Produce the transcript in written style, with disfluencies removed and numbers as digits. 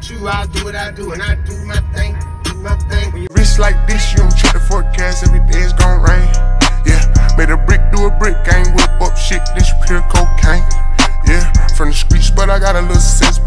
not you, I do what I do, and I do my thing, When you wrist like this, you don't check the forecast, every day it's gon' rain. Yeah, made a brick do a brick, gang whip up shit, this pure cocaine. Yeah, from the streets, but I got a little sense.